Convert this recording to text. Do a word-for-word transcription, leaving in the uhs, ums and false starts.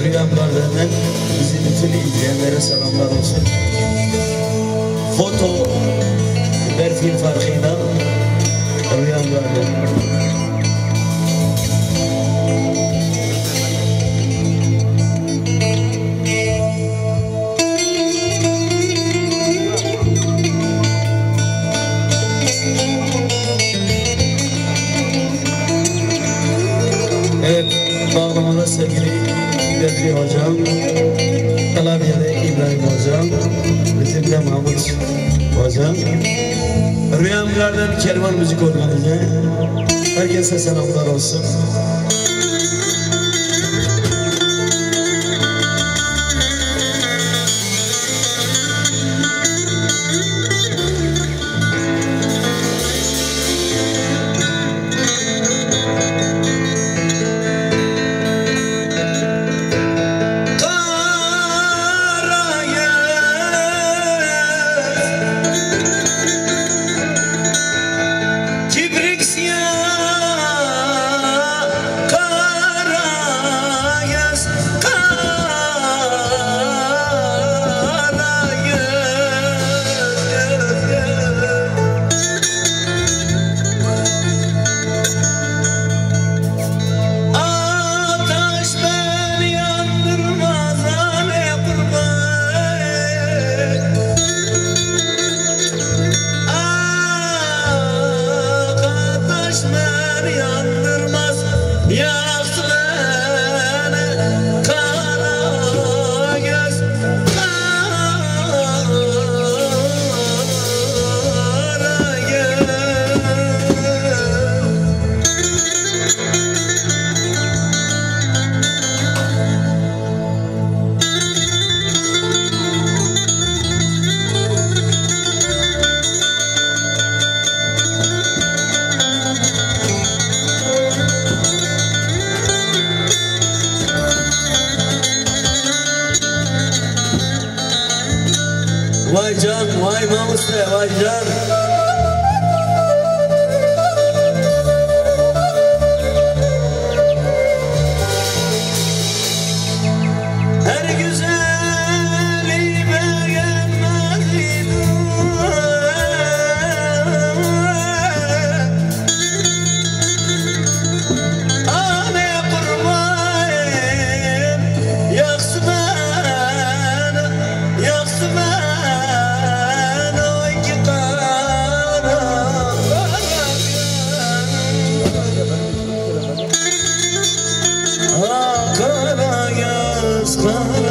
Rüyamlardan bizi bütün izleyenlere selamlar olsun. Foto ver film farkıyla Rüyamlardan. Evet, bağlamada sevgili Bedri Hocam, Kalabya'da İbrahim Hocam, ritimde Mahmut Hocam, Rüyamlardan Kervan Müzik Organize, herkese selamlar olsun. Vay can, vay namuste, vay can. Her güzeli beğenmez idim. Ane kurmayım, yaksın beni, yaksın beni. Kara yaz, kara